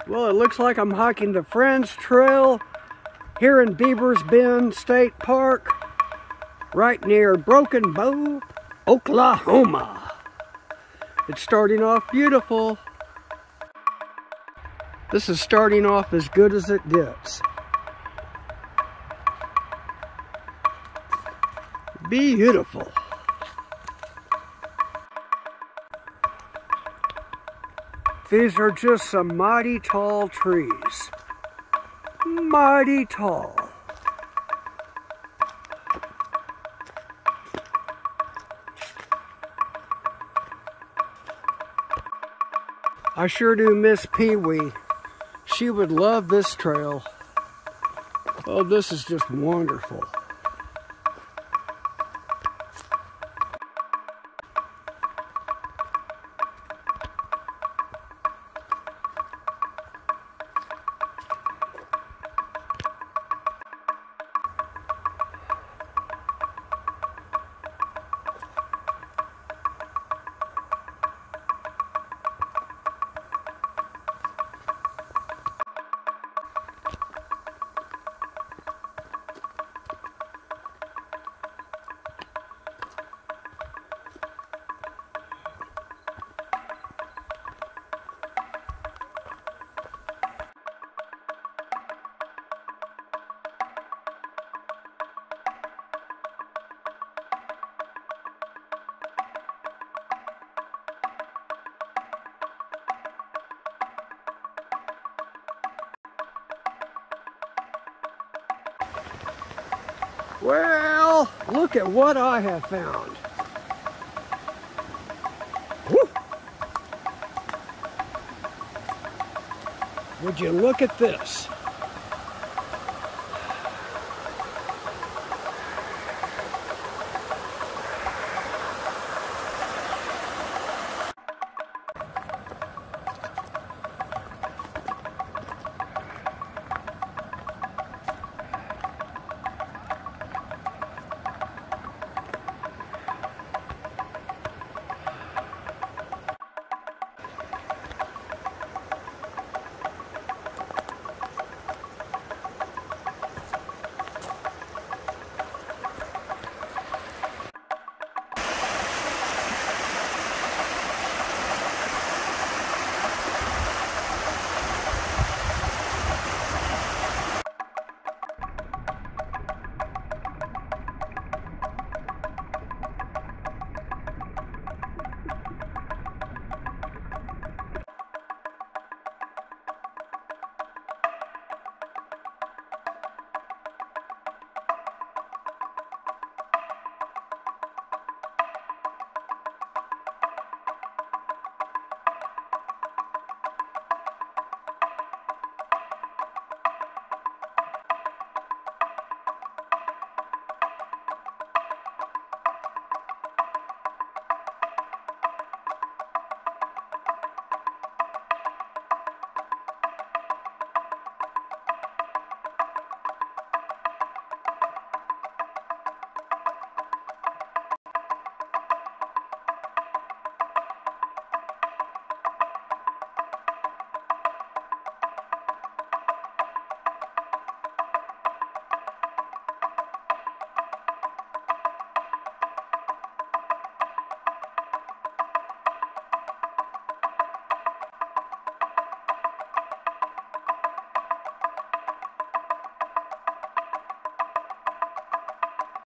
Well, it looks like I'm hiking the Friends Trail here in Beavers Bend State Park, right near Broken Bow, Oklahoma. It's starting off beautiful. This is starting off as good as it gets. Beautiful. These are just some mighty tall trees. Mighty tall. I sure do miss Pee-wee. She would love this trail. Oh, this is just wonderful. Well, look at what I have found. Woo. Would you look at this?